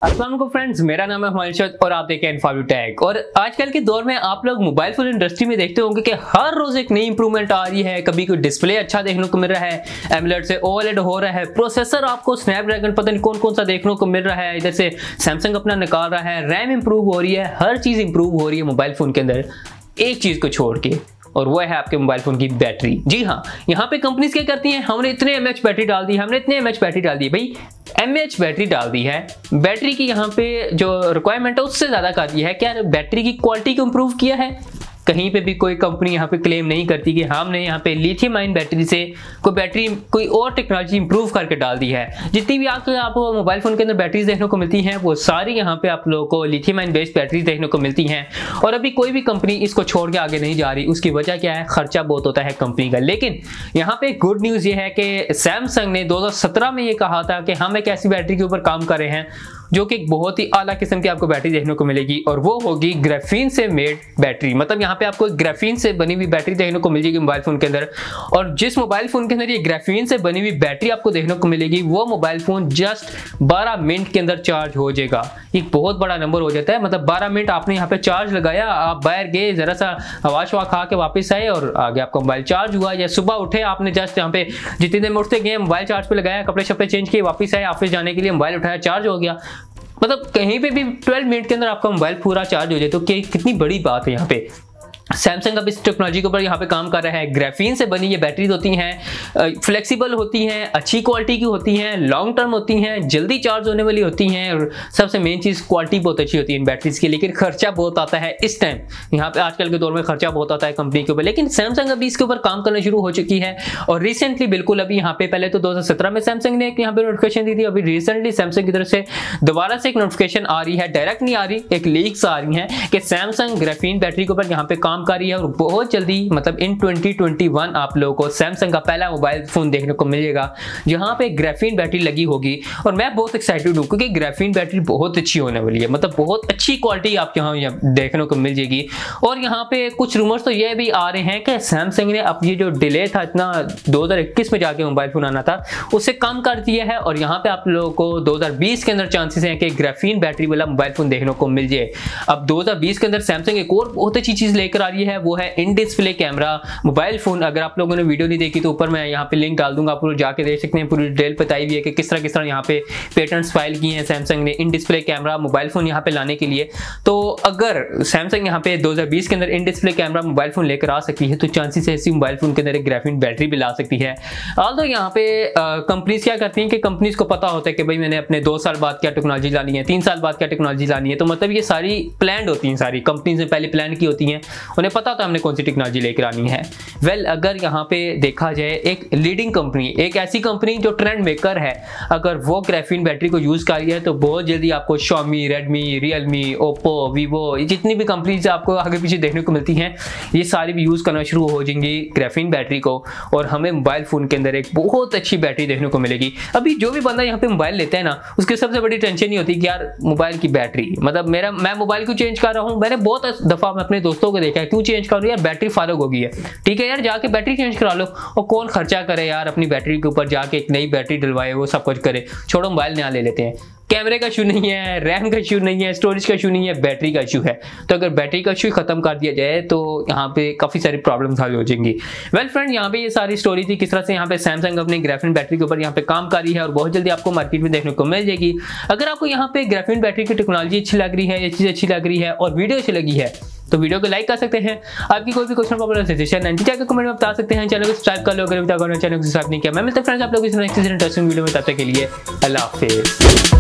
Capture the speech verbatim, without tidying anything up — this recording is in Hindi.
अस्सलाम वालेकुम फ्रेंड्स, मेरा नाम है हुमायूं और आप देखें इन्फॉर्मेटिव टैग। और आजकल के दौर में आप लोग मोबाइल फोन इंडस्ट्री में देखते होंगे कि हर रोज एक नई इंप्रूवमेंट आ रही है। कभी कोई डिस्प्ले अच्छा देखने को मिल रहा है, एमोलेड से ओएलईडी हो रहा है, प्रोसेसर आपको स्नैपड्रैगन पता नहीं कौन कौन सा देखने को मिल रहा है, इधर से सैमसंग अपना निकाल रहा है, रैम इंप्रूव हो रही है, हर चीज इंप्रूव हो रही है मोबाइल फोन के अंदर, एक चीज को छोड़ के, और वो है आपके मोबाइल फोन की बैटरी। जी हाँ, यहाँ पे कंपनीज क्या करती हैं, हमने इतने एमएच बैटरी डाल दी, हमने इतने एमएच बैटरी डाल दी, भाई एमएच बैटरी डाल दी है, बैटरी की यहाँ पे जो रिक्वायरमेंट है उससे ज्यादा कर दी है, क्या बैटरी की क्वालिटी को इंप्रूव किया है? कहीं पे भी कोई कंपनी यहाँ पे क्लेम नहीं करती कि हमने यहाँ पे लिथियम आयन बैटरी से कोई बैटरी कोई और टेक्नोलॉजी इंप्रूव करके डाल दी है। जितनी भी आपको आपको मोबाइल फोन के अंदर बैटरीज देखने को मिलती हैं वो सारी यहाँ पे आप लोगों को लिथियम आयन बेस्ड बैटरीज देखने को मिलती हैं। और अभी कोई भी कंपनी इसको छोड़ के आगे नहीं जा रही। उसकी वजह क्या है? खर्चा बहुत होता है कंपनी का। लेकिन यहाँ पे गुड न्यूज ये है कि सैमसंग ने दो हजार सत्रह में ये कहा था कि हम एक ऐसी बैटरी के ऊपर काम कर रहे हैं जो कि बहुत ही आला किस्म की आपको बैटरी देखने को मिलेगी, और वो होगी ग्राफीन से मेड बैटरी। मतलब यहाँ पे आपको ग्राफीन से बनी हुई बैटरी देखने को मिलेगी मोबाइल फोन के अंदर। और जिस मोबाइल फोन के अंदर ये ग्राफीन से बनी हुई बैटरी आपको देखने को मिलेगी वो मोबाइल फोन जस्ट बारह मिनट के अंदर चार्ज हो जाएगा। एक बहुत बड़ा नंबर हो जाता है। मतलब बारह मिनट आपने यहाँ पे चार्ज लगाया, आप बाहर गए, जरा सा हवा शवा खा के वापस आए और आगे आपका मोबाइल चार्ज हुआ। या सुबह उठे, आपने जस्ट यहाँ पे जितनी देर में उठते गए मोबाइल चार्ज पे लगाया, कपड़े शपड़े चेंज किए, वापस आए ऑफिस जाने के लिए, मोबाइल उठाया, चार्ज हो गया। मतलब कहीं पे भी बारह मिनट के अंदर आपका मोबाइल पूरा चार्ज हो जाए तो कितनी बड़ी बात है। यहाँ पे सैमसंग अब इस टेक्नोलॉजी के ऊपर यहाँ पे काम कर रहा है। ग्राफीन से बनी ये बैटरीज होती हैं, फ्लेक्सिबल होती हैं, अच्छी क्वालिटी की होती हैं, लॉन्ग टर्म होती हैं, जल्दी चार्ज होने वाली होती हैं, और सबसे मेन चीज़ क्वालिटी बहुत अच्छी होती है इन बैटरीज की। लेकिन खर्चा बहुत आता है इस टाइम, यहाँ पे आजकल के दौर में खर्चा बहुत आता है कंपनी के ऊपर। लेकिन सैमसंग अभी इसके ऊपर काम करना शुरू हो चुकी है। और रिसेंटली बिल्कुल अभी यहाँ पे, पहले तो दो हजार सत्रह में सैमसंग ने एक यहाँ पे नोटिफिकेशन दी थी, अभी रिसेंटली सैमसंग की तरफ से दोबारा से एक नोटिफिकेशन आ रही है, डायरेक्ट नहीं आ रही, एक लीक्स आ रही है कि सैमसंग ग्राफीन बैटरी के ऊपर यहाँ पे काम कर रही है। और बहुत जल्दी, मतलब इन ट्वेंटी ट्वेंटी वन आप लोगों को सैमसंग का पहला मोबाइल फोन देखने को मिलेगा जहां पे ग्राफीन बैटरी लगी होगी। और मैं बहुत एक्साइटेड हूं क्योंकि ग्राफीन बैटरी बहुत अच्छी होने वाली है। मतलब बहुत अच्छी क्वालिटी आपको यहाँ देखने को मिल जाएगी। और यहाँ पे कुछ रूमर्स तो ये भी आ रहे हैं कि सैमसंग ने अब ये जो डिले था इतना दो हजार इक्कीस में जाके मोबाइल फोन आना था, उससे कम कर दिया है। और यहाँ पे आप लोगों को दो हजार बीस के अंदर चांसेस हैं कि ग्राफीन बैटरी वाला मोबाइल फोन देखने को मिल जाए। अब दो हजार बीस के अंदर सैमसंग एक और बहुत अच्छी चीज लेकर आ रही है, वो है in display camera mobile phone. अगर आप लोगों ने वीडियो नहीं देखी तो ऊपर मैं यहाँ पे लिंक डाल दूंगा, आप लोग जाके देख सकते हैं। पूरी डिटेल बताई हुई है कि किस तरह किस तरह यहाँ पे पेटेंट्स फाइल किए हैं सैमसंग ने in display camera mobile phone यहाँ पे लाने के लिए। तो अगर सैमसंग यहाँ पे दो हजार बीस के अंदर in display camera mobile phone लेकर आ सकती है तो चांसेस है ऐसी मोबाइल फोन के अंदर एक ग्राफीन बैटरी भी ला सकती है। ऑल्दो यहाँ पे कंपनीज क्या करती हैं कि कंपनीज को पता होता है कि भाई मैंने अपने दो साल बाद क्या टेक्नोलॉजी लानी है, तीन साल बाद क्या टेक्नोलॉजी लानी है। तो मतलब ये सारी प्लान होती हैं, सारी कंपनीज ने पहले प्लान की होती हैं, उन्हें पता होता है हमने कौन सी टेक्नोलॉजी लेकर आनी है। वेल well, अगर यहाँ पे देखा जाए एक लीडिंग कंपनी, एक ऐसी कंपनी जो ट्रेंड मेकर है, अगर वो ग्राफीन बैटरी को यूज कर रही है तो बहुत जल्दी आपको Xiaomi, Redmi, Realme, Oppo, Vivo, जितनी भी कंपनीज आपको आगे पीछे देखने को मिलती हैं ये सारी भी यूज करना शुरू हो जाएंगी ग्राफीन बैटरी को। और हमें मोबाइल फोन के अंदर एक बहुत अच्छी बैटरी देखने को मिलेगी। अभी जो भी बंदा यहाँ पे मोबाइल लेता है ना, उसकी सबसे बड़ी टेंशन नहीं होती कि यार मोबाइल की बैटरी, मतलब मेरा मैं मोबाइल क्यों चेंज कर रहा हूँ। मैंने बहुत दफा अपने दोस्तों को देखा है, क्यों चेंज कर रही है यार, बैटरी फारग हो गई है। ठीक है यार, जाके बैटरी चेंज करा लो। और कौन खर्चा करे यार अपनी बैटरी के ऊपर, जाके एक नई बैटरी डलवाए, वो सब कुछ करे। छोड़ो, मोबाइल नया ले लेते हैं। कैमरे का इशू नहीं है, रैम का इशू नहीं है, स्टोरेज का इशू नहीं है, बैटरी का इशू है। तो अगर बैटरी का इशू खत्म कर दिया जाए तो यहाँ पे काफी सारी प्रॉब्लम्स हल हो जाएंगी। वेल फ्रेंड, यहाँ पे ये सारी स्टोरी थी किस तरह से यहाँ पे सैमसंग अपनी ग्राफीन बैटरी के ऊपर यहाँ पे काम कर रही है और बहुत जल्दी आपको मार्केट में देखने को मिल जाएगी। अगर आपको यहाँ पे ग्राफीन बैटरी की टेक्नोलॉजी अच्छी लग रही है, ये चीज अच्छी लग रही है और वीडियो अच्छी लगी है तो वीडियो को लाइक कर सकते हैं। आपकी कोई भी क्वेश्चन प्रॉब्लम सजेशन नीचे जाकर कमेंट में बता सकते हैं। चैनल को सब्सक्राइब कर लो अगर अभी तक चैनल को सब्सक्राइब नहीं किया। मैं मिलता हूं फ्रेंड्स आप लोगों के नेक्स्ट इंटरेस्टिंग वीडियो में, तब तक के लिए अल्लाह हाफिज़।